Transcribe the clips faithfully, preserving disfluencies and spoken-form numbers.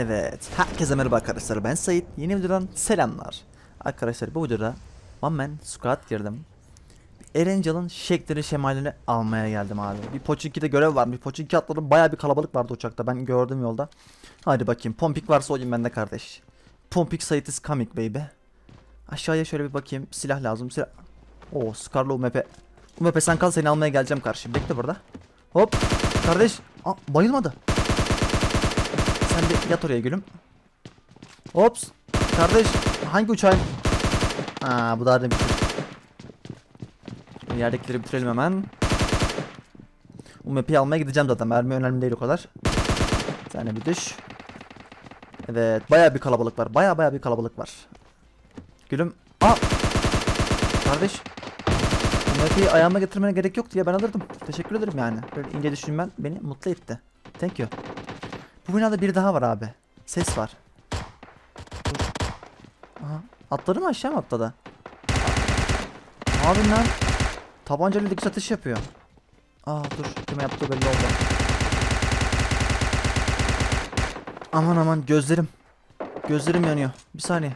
Evet, herkese merhaba arkadaşlar, ben Sait. Yeni videodan selamlar. Arkadaşlar bu videoda One Man Squad girdim. Erangel'ın şeklini şemalini almaya geldim abi. Bir Pochinki'de görev var. Bir Pochinki atladım, baya bir kalabalık vardı uçakta, ben gördüm yolda. Hadi bakayım, Pompik varsa oyun bende kardeş. Pompik Sait is coming baby. Aşağıya şöyle bir bakayım, silah lazım, silah. Oo, Scar'la U M P. U M P sen kal, seni almaya geleceğim karşı. Bekle burada. Hop kardeş. Aa, bayılmadı. Sen bir yat oraya gülüm. Ops. Kardeş hangi uçağın? Aa, bu da bir şey. Yerdekileri bitirelim hemen. U M P'yi almaya gideceğim zaten. Mermi önemli değil o kadar. Sen de bir düş. Evet, baya bir kalabalık var. Baya baya bir kalabalık var. Gülüm. Aa. Kardeş. U M P'yi ayağıma getirmene gerek yok diye ben alırdım. Teşekkür ederim yani. Böyle ince düşünmen beni mutlu etti. Thank you. Bu binada biri daha var abi. Ses var. Dur. Aha. Atladı mı, aşağı mı atladı? Abi lan. Tabancayla dikiş atış yapıyor. Aa dur, kime yaptığı belli oldu. Aman aman, gözlerim. Gözlerim yanıyor. Bir saniye.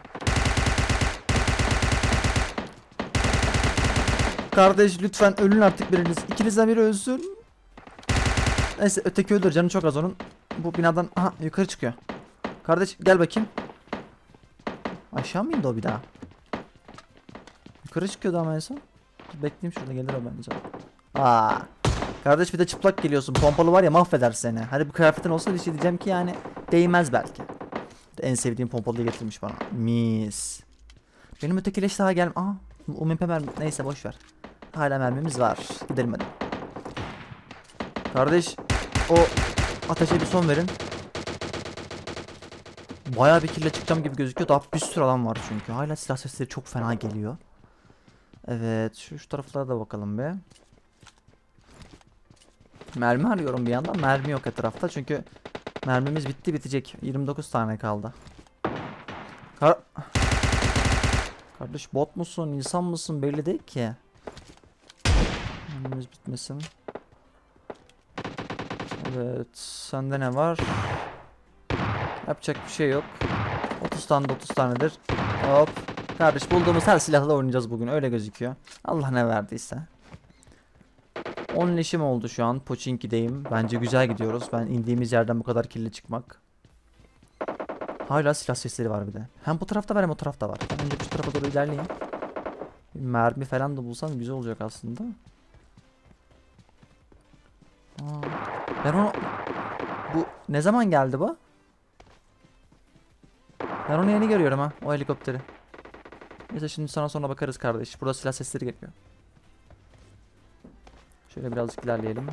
Kardeş lütfen ölün artık biriniz. İkinizden biri ölsün. Neyse, öteki öldür, canı çok az onun. Bu binadan aha yukarı çıkıyor. Kardeş gel bakayım. Aşağı mı indi o bir daha? Yukarı çıkıyordu ama en son. Dur, bekleyeyim şurada, gelir o bence. Aa. Kardeş bir de çıplak geliyorsun. Pompalı var ya, mahveder seni. Hadi bu kıyafetin olsa bir şey diyeceğim ki yani değmez belki. En sevdiğim pompalıyı getirmiş bana. Mis. Benim öteki leş daha gel. Aa, U M P mermi. Neyse boş ver. Hala mermimiz var. Gidelim hadi. Kardeş o ateşe bir son verin. Bayağı bir kille çıkacağım gibi gözüküyor. Daha bir sürü adam var çünkü. Hala silah sesleri çok fena geliyor. Evet, şu, şu taraflara da bakalım be. Mermi arıyorum bir yandan. Mermi yok etrafta çünkü mermimiz bitti bitecek. yirmi dokuz tane kaldı. Kar Kardeş bot musun, insan mısın belli değil ki. Mermimiz bitmesin. Evet, sende ne var? Yapacak bir şey yok. otuz tane de otuz tanedir. Hop. Kardeş bulduğumuz her silahla oynayacağız bugün, öyle gözüküyor. Allah ne verdiyse. on leşim oldu şu an. Pochinki'deyim. Bence güzel gidiyoruz. Ben indiğimiz yerden bu kadar kirli çıkmak. Hala silah sesleri var bir de. Hem bu tarafta var hem o tarafta var. Ben önce şu tarafa doğru ilerleyeyim. Bir mermi falan da bulsam güzel olacak aslında. Aa, ben onu... Bu ne zaman geldi bu? Ben onu yeni görüyorum ha, o helikopteri. Neyse, şimdi sana sonra bakarız kardeş. Burada silah sesleri geliyor. Şöyle birazcık ilerleyelim.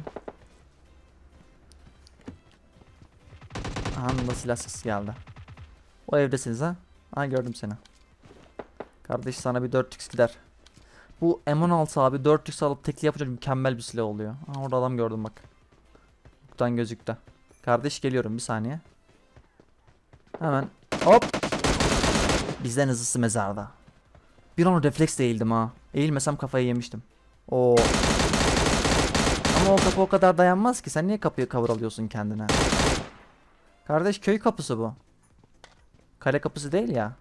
Anında silah sesi geldi. O evdesiniz ha? Ha, gördüm seni. Kardeş sana bir dört x gider. Bu M on altı abi dört x alıp tekli yapacak mükemmel bir silah oluyor. Ha, orada adam gördüm bak. Buradan gözüktü. Kardeş geliyorum, bir saniye. Hemen hop. Bizden hızlısı mezarda. Bir an refleks değildim ha. Eğilmesem kafayı yemiştim. Oo. Ama o kapı o kadar dayanmaz ki. Sen niye kapıyı cover alıyorsun kendine? Kardeş köy kapısı bu. Kale kapısı değil ya.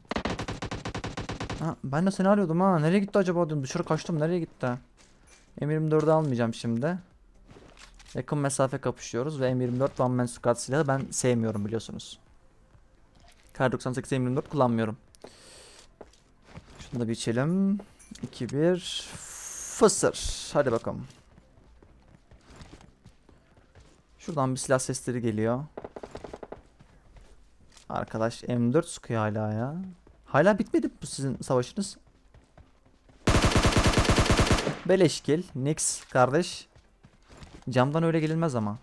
Ha, ben de seni arıyordum ha. Nereye gitti acaba diyorum. Dışarı kaçtım. Nereye gitti? M yirmi dördü almayacağım şimdi. Yakın mesafe kapışıyoruz ve M yirmi dört One Man Squad silahı ben sevmiyorum biliyorsunuz. Kar doksan sekiz M yirmi dört kullanmıyorum. Şunu da bir içelim. iki bir fısır. Hadi bakalım. Şuradan bir silah sesleri geliyor. Arkadaş M dört sıkıyor hala ya. Hala bitmedi bu sizin savaşınız. Beleşkil. Nix kardeş. Camdan öyle gelinmez ama.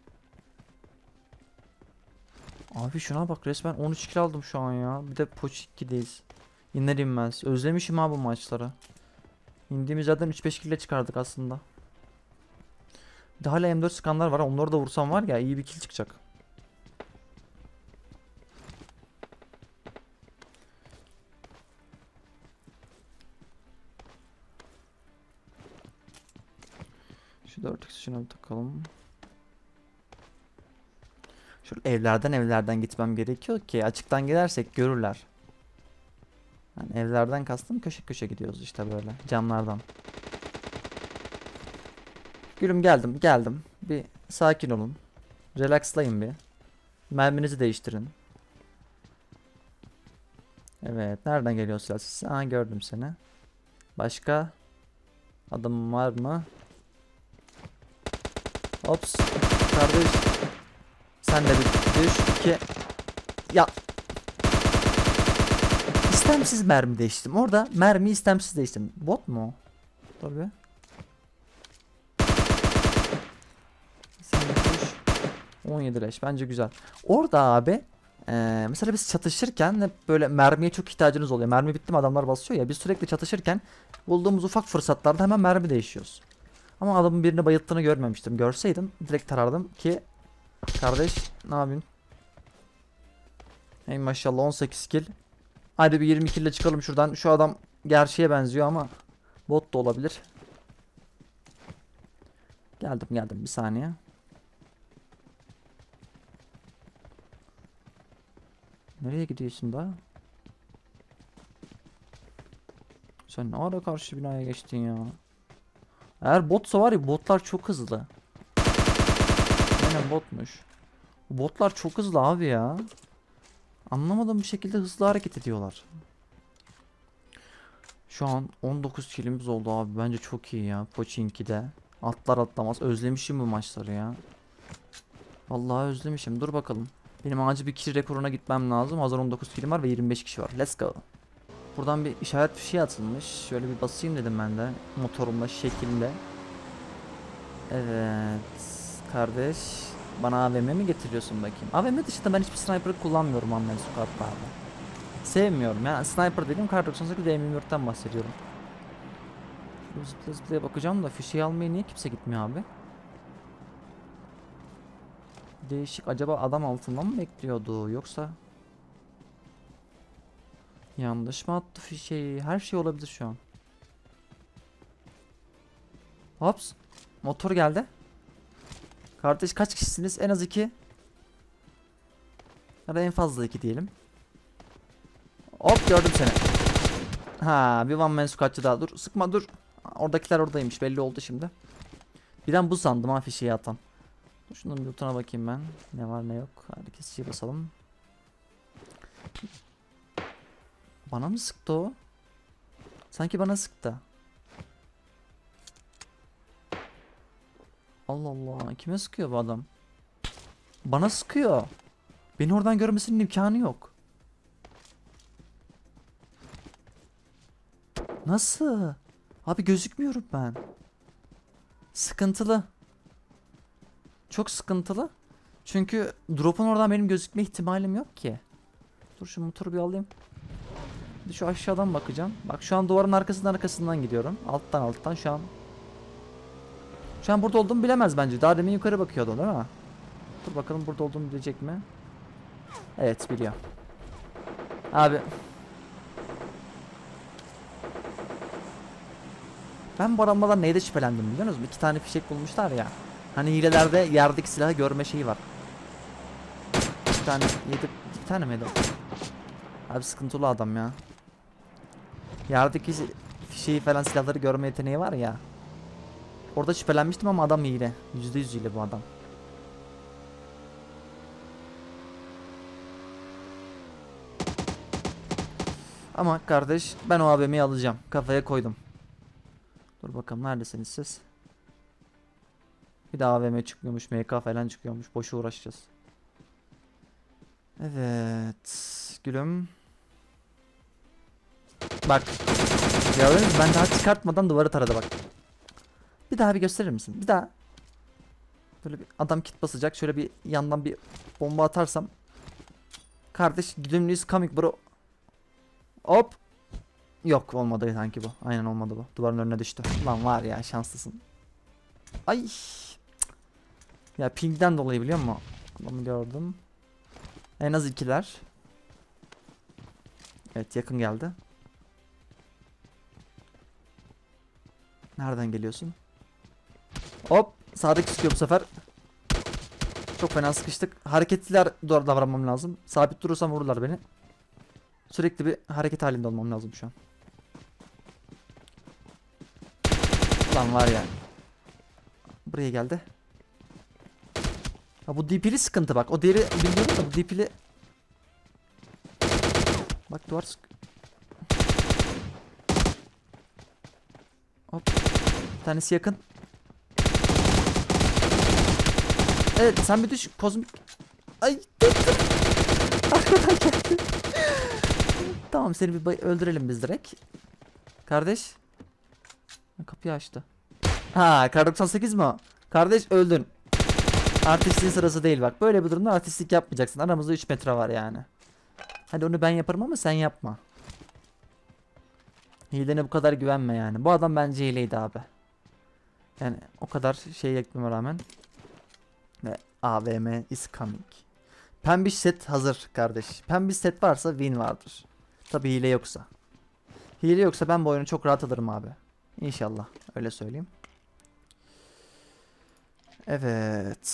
Abi şuna bak, resmen on üç kill aldım şu an ya. Bir de Pochinki'deyiz. İner inmez. Özlemişim ha bu maçları. İndiğimiz yerden üç beş kill çıkardık aslında. Bir de hala M dört skanlar var. Onları da vursam var ya, iyi bir kill çıkacak. Şu dört x şuna bir takalım. Şu evlerden evlerden gitmem gerekiyor ki açıktan gidersek görürler. Yani evlerden kastım köşe köşe gidiyoruz işte böyle camlardan. Gülüm geldim geldim. Bir sakin olun. Relaxlayın bir. Merminizi değiştirin. Evet, nereden geliyor silah sesi? Aha, gördüm seni. Başka adım var mı? Ops. Kardeş. Sen de bir düş. İki. Ya. İstemsiz mermi değiştirdim. Orada mermi istemsiz değiştirdim. Bot mu? Dur bir. Sen de düş. on yedi leş. Bence güzel. Orada abi. Ee, mesela biz çatışırken hep böyle mermiye çok ihtiyacınız oluyor. Mermi bitti mi adamlar basıyor ya. Biz sürekli çatışırken bulduğumuz ufak fırsatlarda hemen mermi değişiyoruz. Ama adamın birini bayılttığını görmemiştim. Görseydim direkt tarardım ki kardeş ne yapayım? Hey maşallah on sekiz kill. Hadi bir yirmi kill ile çıkalım şuradan. Şu adam gerçeğe benziyor ama bot da olabilir. Geldim geldim bir saniye. Nereye gidiyorsun da? Sen ne ara karşı binaya geçtin ya? Eğer botsa var ya, botlar çok hızlı. Aynen botmuş. Botlar çok hızlı abi ya. Anlamadığım bir şekilde hızlı hareket ediyorlar. Şu an on dokuz killimiz oldu abi. Bence çok iyi ya. Pochinki'de. Atlar atlamaz. Özlemişim bu maçları ya. Vallahi özlemişim. Dur bakalım. Benim acil bir kill rekoruna gitmem lazım. Hazır on dokuz killim var ve yirmi beş kişi var. Let's go. Buradan bir işaret fişeği atılmış. Şöyle bir basayım dedim ben de. Motorumla şekilde. Evet. Kardeş. Bana A V M mi getiriyorsun bakayım? A V M dışında ben hiçbir sniper kullanmıyorum Anmen sokaklarda. Sevmiyorum ya. Sniper dediğim kar doksan sekiz M yirmi dörtten bahsediyorum. Zıplaya zıplaya bakacağım da fişeği almaya niye kimse gitmiyor abi? Değişik. Acaba adam altından mı bekliyordu yoksa? Yanlış mı attı fişeği? Her şey olabilir şu an. Hops. Motor geldi. Kardeş kaç kişisiniz? En az iki. Ya da en fazla iki diyelim. Hop gördüm seni. Ha bir one man squatçı daha. Dur sıkma dur. Oradakiler oradaymış belli oldu şimdi. Birden bu sandım ha fişeği atan. Dur şunun bir lootuna bakayım ben. Ne var ne yok. Hadi kesiciye basalım. Bana mı sıktı o? Sanki bana sıktı. Allah Allah. Kime sıkıyor bu adam? Bana sıkıyor. Beni oradan görmesinin imkanı yok. Nasıl? Abi gözükmüyorum ben. Sıkıntılı. Çok sıkıntılı. Çünkü drop'un oradan benim gözükme ihtimalim yok ki. Dur şu motoru bir alayım. Bir şu aşağıdan bakacağım. Bak şu an duvarın arkasından arkasından gidiyorum. Alttan alttan şu an. Şu an burada olduğumu bilemez bence. Daha demin yukarı bakıyordu değil mi? Dur bakalım burada olduğumu bilecek mi? Evet biliyor. Abi. Ben bu adamlardan neyde şüphelendim biliyor musunuz? İki tane fişek bulmuşlar ya. Hani hilelerde yerdeki silahı görme şeyi var. Bir tane yedi, bir tane miydi? Abi sıkıntılı adam ya. Yerdeki fişeği falan silahları görme yeteneği var ya. Orada şüphelenmiştim ama adam hile. yüzde yüz hile bu adam. Ama kardeş ben o A V M'yi alacağım. Kafaya koydum. Dur bakalım neredesiniz siz? Bir daha A V M çıkmıyormuş. M K falan çıkıyormuş. Boşu uğraşacağız. Evet. Gülüm. Bak. Gördünüz mü? Ben daha çıkartmadan duvarı taradı bak. Bir daha bir gösterir misin? Bir daha. Böyle bir adam kit basacak. Şöyle bir yandan bir bomba atarsam. Kardeş Gülüm is coming bro. Hop. Yok olmadı sanki bu. Aynen olmadı bu. Duvarın önüne düştü. Lan var ya şanslısın. Ay. Ya pingden dolayı biliyor musun? Adamı gördüm. En az ikiler. Evet yakın geldi. Nereden geliyorsun? Hop. Sağdaki sıkıyor bu sefer. Çok fena sıkıştık. Hareketliler doğru davranmam lazım. Sabit durursam vururlar beni. Sürekli bir hareket halinde olmam lazım şu an. Ulan var ya. Buraya geldi. Ha bu D P'li sıkıntı bak. O diğeri bilmiyorum da bu D P'li. Bak duvar sık. Hop. Bir tanesi yakın. Evet sen bir düş kozmik. Ay. Arkadan geldi. Tamam seni bir bay- öldürelim biz direkt. Kardeş. Kapıyı açtı. Ha kar doksan sekiz mi o? Kardeş öldün. Artistliğin sırası değil bak. Böyle bir durumda artistlik yapmayacaksın. Aramızda üç metre var yani. Hadi onu ben yaparım ama sen yapma. Hilene bu kadar güvenme yani. Bu adam bence hileydi abi. Yani o kadar şey yapmama rağmen. Ve A V M is coming. Pembiş set hazır kardeş. Pembiş set varsa win vardır. Tabi hile yoksa. Hile yoksa ben bu oyunu çok rahat alırım abi. İnşallah öyle söyleyeyim. Evet.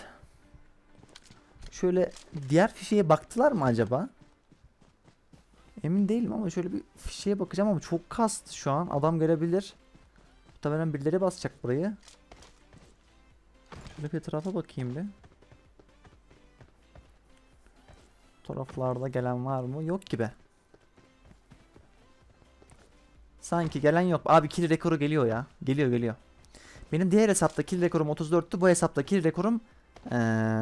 Şöyle diğer fişeye baktılar mı acaba? Emin değilim ama şöyle bir fişeye bakacağım ama çok kastı şu an. Adam gelebilir. Muhtemelen birileri basacak burayı. Şöyle bir etrafa bakayım bir. Taraflarda gelen var mı? Yok gibi. Sanki gelen yok. Abi kill rekoru geliyor ya. Geliyor geliyor. Benim diğer hesapta kill rekorum otuz dörttü. Bu hesapta kill rekorum ee,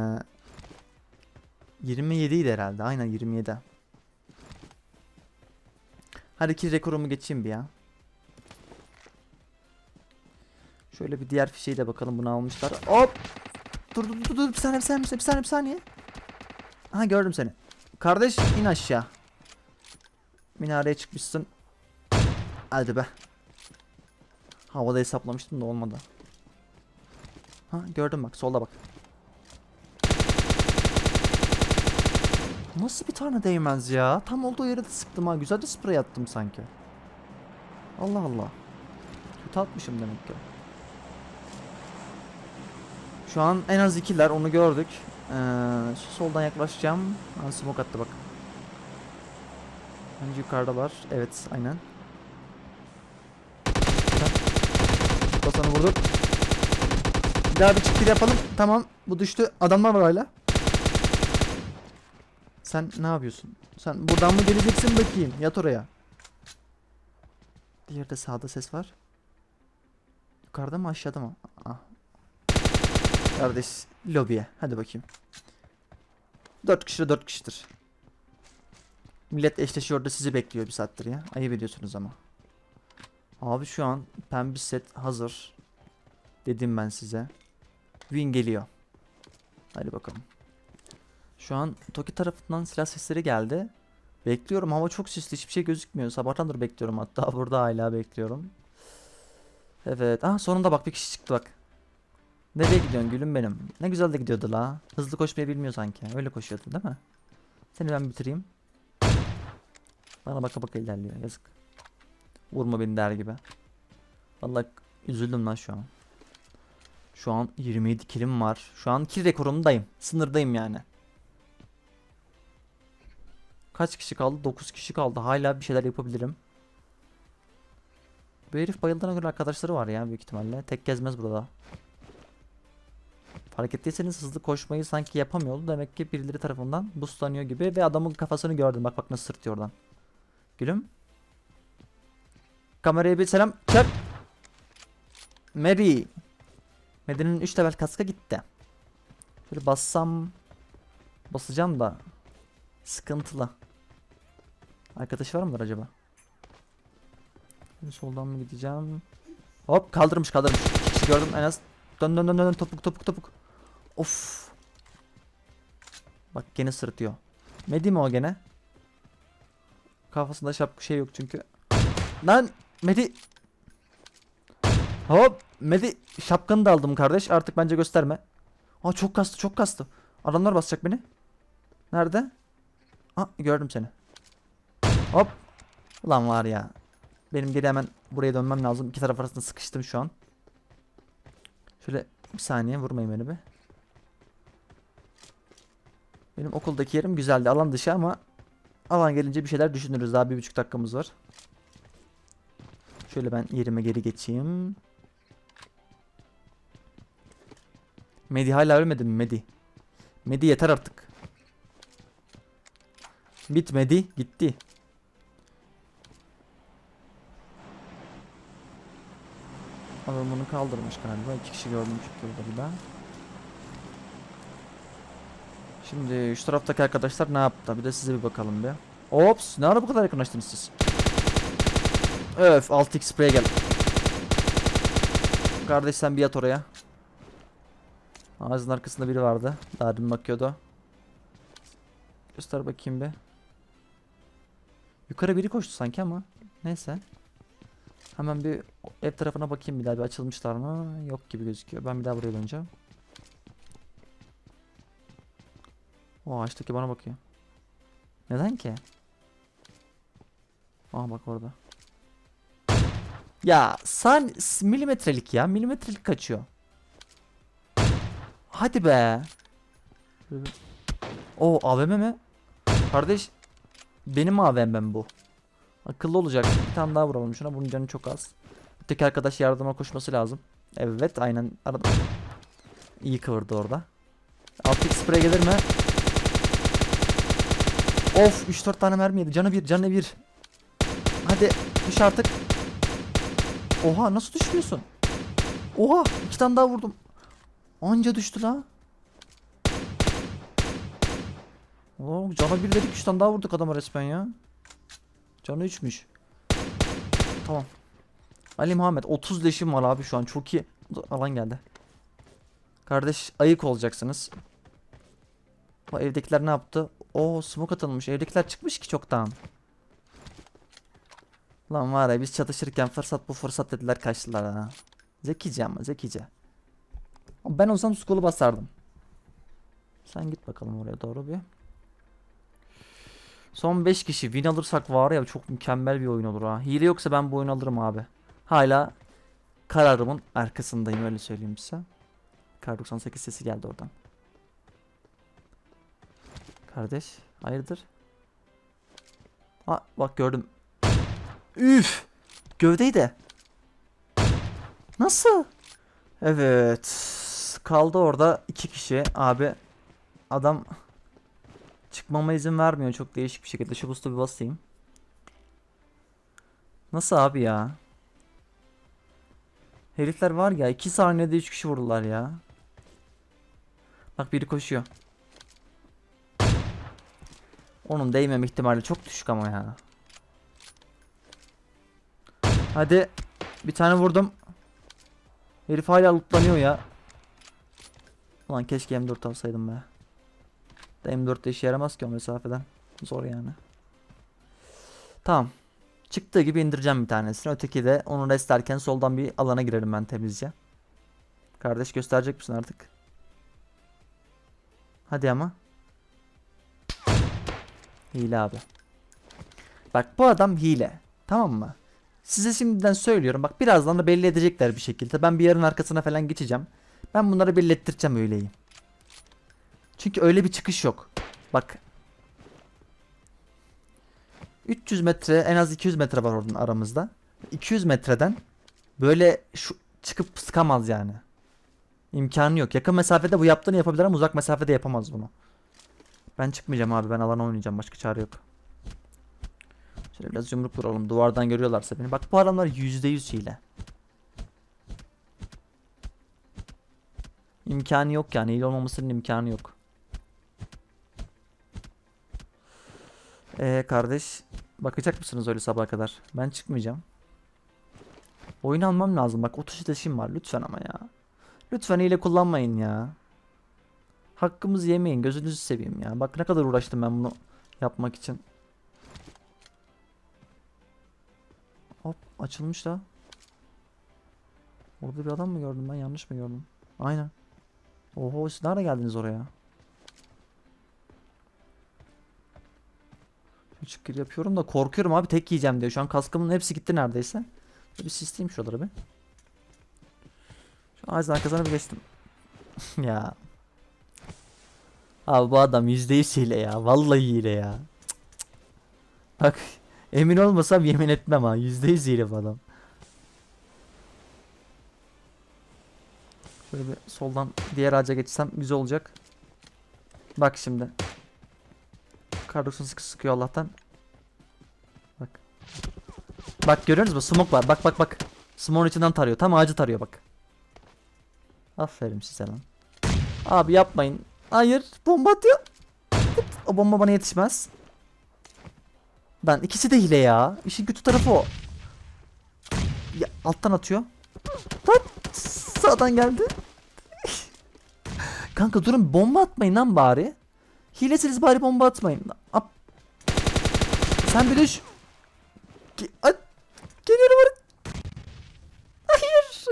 yirmi yedi idi herhalde. Aynen yirmi yedi. Hadi kill rekorumu geçeyim bir ya. Şöyle bir diğer fişeyi de bakalım. Bunu almışlar. Hop. Dur dur dur dur. Bir saniye bir saniye bir saniye bir saniye. Ha gördüm seni. Kardeş in aşağı. Minareye çıkmışsın. Hadi be. Havada hesaplamıştım da olmadı. Ha gördüm bak solda bak. Nasıl bir tane değmez ya? Tam olduğu yere de sıktım ha. Güzel de sprey attım sanki. Allah Allah. Kötü atmışım demek ki. Şu an en az ikiler onu gördük. Ee, şu soldan yaklaşacağım. Ha, smoke attı bak. Önce yukarıdalar. Evet aynen. Basanı vurduk. Bir daha bir çıktı yapalım. Tamam bu düştü. Adamlar var hala. Sen ne yapıyorsun? Sen buradan mı geleceksin bakayım? Yat oraya. Diğer de sağda ses var. Yukarıda mı aşağıda mı? Ah. Kardeş lobiye. Hadi bakayım. Dört kişi de dört kişidir. Millet eşleşiyor da sizi bekliyor bir saattir ya. Ayıp ediyorsunuz ama. Abi şu an pembe set hazır. Dedim ben size. Win geliyor. Hadi bakalım. Şu an Toki tarafından silah sesleri geldi. Bekliyorum. Hava çok sisli. Hiçbir şey gözükmüyor. Sabahtandır bekliyorum. Hatta burada hala bekliyorum. Evet. Ah sonunda bak bir kişi çıktı bak. Nereye gidiyorsun gülüm benim? Ne güzel de gidiyordu la. Hızlı koşmayı bilmiyor sanki. Öyle koşuyordu değil mi? Seni ben bitireyim. Bana baka baka ilerliyor. Yazık. Vurma beni der gibi. Vallahi üzüldüm lan şu an. Şu an yirmi yedi killim var. Şu an kill rekorumdayım. Sınırdayım yani. Kaç kişi kaldı? dokuz kişi kaldı. Hala bir şeyler yapabilirim. Bu herif bayıldığına göre arkadaşları var ya büyük ihtimalle. Tek gezmez burada. Fark ettiyseniz hızlı koşmayı sanki yapamıyordu. Demek ki birileri tarafından boostlanıyor gibi. Ve adamın kafasını gördüm. Bak bak nasıl sırtıyor oradan. Gülüm. Kameraya bir selam. Çak. Mary. Mary'nin üç level kaska gitti. Böyle bassam. Basacağım da. Sıkıntılı. Arkadaşı var mıdır acaba? Böyle soldan mı gideceğim? Hop kaldırmış kaldırmış. İki kişi gördüm en az. Dön dön dön dön topuk topuk topuk. Of. Bak gene sırıtıyor. Medi mi o gene? Kafasında şapka şey yok çünkü. Lan Medi. Hop Medi şapkanı da aldım kardeş. Artık bence gösterme. Aa çok kastı çok kastı. Adamlar basacak beni. Nerede? Aa gördüm seni. Hop. Ulan var ya. Benim geri hemen buraya dönmem lazım. İki taraf arasında sıkıştım şu an. Şöyle bir saniye vurmayın beni be. Benim okuldaki yerim güzeldi. Alan dışı ama alan gelince bir şeyler düşünürüz. Daha bir buçuk dakikamız var. Şöyle ben yerime geri geçeyim. Medi hala ölmedi mi Medi? Medi yeter artık. Bitmedi. Gitti. Adam bunu kaldırmış galiba. İki kişi gördüm çünkü burada bir daha. Şimdi şu taraftaki arkadaşlar ne yaptı? Bir de size bir bakalım bir. Ops, ne ara bu kadar yakınlaştınız siz? Öf, altı x spreye gel. Kardeş sen bir yat oraya. Ağzın arkasında biri vardı. Daha dün bakıyordu. Göster bakayım bir. Yukarı biri koştu sanki ama. Neyse. Hemen bir ev tarafına bakayım bir daha, bir açılmışlar mı? Yok gibi gözüküyor. Ben bir daha buraya döneceğim. O ağaçtaki bana bakıyor. Neden ki? Aha bak orada. Ya san milimetrelik ya. Milimetrelik kaçıyor. Hadi be. O A V M mi? Kardeş benim A V M'm bu. Akıllı olacak. Bir tane daha vuralım şuna. Bunun canı çok az. Öteki arkadaş yardıma koşması lazım. Evet aynen aradım. İyi kıvırdı orada. altı x sprey gelir mi? Of üç dört tane mermi yedi. Canı bir, canı bir. Hadi düş artık. Oha nasıl düşmüyorsun? Oha iki tane daha vurdum. Anca düştü la. Oo, canı bir dedik, üç tane daha vurduk adama resmen ya. Canı üçmüş. Tamam. Ali Muhammed otuz leşim var abi şu an, çok iyi. Alan geldi. Kardeş ayık olacaksınız. O evdekiler ne yaptı? Oo smoke atılmış. Evdekiler çıkmış ki çoktan. Lan var ya biz çatışırken fırsat bu fırsat dediler, kaçtılar ha. Zekice ama zekice. Ben olsam skolu basardım. Sen git bakalım oraya doğru bir. Son beş kişi win alırsak var ya çok mükemmel bir oyun olur ha. Hile yoksa ben bu oyunu alırım abi. Hala kararımın arkasındayım, öyle söyleyeyim size. Kar doksan sekiz sesi geldi oradan. Kardeş hayırdır? Aa bak gördüm. Üf! Gövdeyi. Nasıl? Evet. Kaldı orada iki kişi abi. Adam çıkmama izin vermiyor çok değişik bir şekilde. Şu boost'a bir basayım. Nasıl abi ya? Herifler var ya iki saniyede üç kişi vurdular ya. Bak biri koşuyor. Onun değmem ihtimali çok düşük ama ya. Hadi. Bir tane vurdum. Herif hala lootlanıyor ya. Ulan keşke M dört alsaydım be. M dört de işe yaramaz ki o mesafeden. Zor yani. Tamam. Çıktığı gibi indireceğim bir tanesini. Öteki de onu restlerken soldan bir alana girelim ben temizce. Kardeş gösterecek misin artık? Hadi ama. Hile abi. Bak bu adam hile. Tamam mı? Size şimdiden söylüyorum. Bak birazdan da belli edecekler bir şekilde. Ben bir yarın arkasına falan geçeceğim. Ben bunları belli ettireceğim öyleyi. Çünkü öyle bir çıkış yok. Bak. üç yüz metre, en az iki yüz metre var oradan aramızda. iki yüz metreden böyle şu çıkıp sıkamaz yani. İmkanı yok. Yakın mesafede bu yaptığını yapabilir ama uzak mesafede yapamaz bunu. Ben çıkmayacağım abi. Ben alana oynayacağım. Başka çare yok. Şöyle biraz yumruk vuralım. Duvardan görüyorlarsa beni. Bak bu adamlar yüzde yüz hile. İmkanı yok yani. Hile olmamasının imkanı yok. Eee kardeş. Bakacak mısınız öyle sabaha kadar? Ben çıkmayacağım. Oyun almam lazım. Bak otuz taşım var. Lütfen ama ya. Lütfen hile kullanmayın ya. Hakkımızı yemeyin. Gözünüzü seveyim ya. Bak ne kadar uğraştım ben bunu yapmak için. Hop açılmış da. Orada bir adam mı gördüm ben, yanlış mı gördüm? Aynen. Oho siz nerede geldiniz oraya? Çıkır yapıyorum da korkuyorum abi, tek yiyeceğim diye. Şu an kaskımın hepsi gitti neredeyse. Bir sisleyeyim şuraları bir. Şu ağacın arkasına bir geçtim. Ya. Abi bu adam yüzde yüz hile ya. Vallahi hile ya. Bak emin olmasam yemin etmem ha. Yüzde yüz hile bu adam. Şöyle bir soldan diğer ağaca geçsem güzel olacak. Bak şimdi. Kar doksan sıkı sıkıyor Allah'tan. Bak. Bak görüyorsunuz mu? Smoke var. Bak bak bak. Smoke'un içinden tarıyor. Tam ağacı tarıyor bak. Aferin size lan. Abi yapmayın. Hayır. Bomba atıyor. O bomba bana yetişmez. Ben ikisi de hile ya. İşin kötü tarafı o. Ya, alttan atıyor. Lan, sağdan geldi. Kanka durun bomba atmayın lan bari. Hilesiniz bari bomba atmayın. Ap. Sen bir düş. Ge Ay. Geliyorum oraya. Hayır.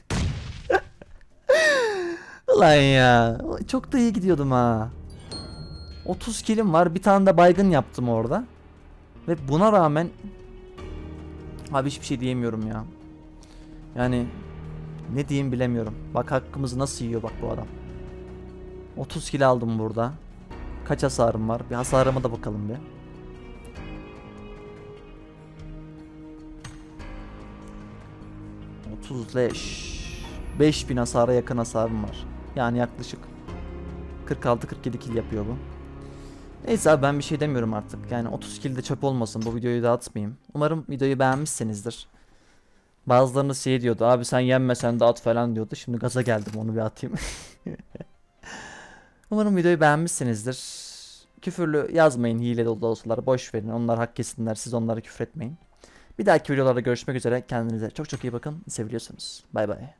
Ulan ya. Çok da iyi gidiyordum ha. otuz kilim var. Bir tane de baygın yaptım orada. Ve buna rağmen abi hiçbir şey diyemiyorum ya. Yani ne diyeyim bilemiyorum. Bak hakkımızı nasıl yiyor bak bu adam. otuz kill aldım burada. Kaç hasarım var? Bir hasarıma da bakalım bir. otuz leş. beş bin hasara yakın hasarım var. Yani yaklaşık kırk altı kırk yedi kill yapıyor bu. Neyse abi ben bir şey demiyorum artık. Yani otuz kill de çöp olmasın. Bu videoyu da atmayayım. Umarım videoyu beğenmişsinizdir. Bazılarınız şey diyordu. Abi sen yenmesen de at falan diyordu. Şimdi gaza geldim onu bir atayım. Umarım videoyu beğenmişsinizdir. Küfürlü yazmayın, hile dolu dostlar. Boş verin. Onlar hak kessinler. Siz onlara küfür etmeyin. Bir dahaki videolarda görüşmek üzere. Kendinize çok çok iyi bakın. Seviliyorsunuz. Bay bay.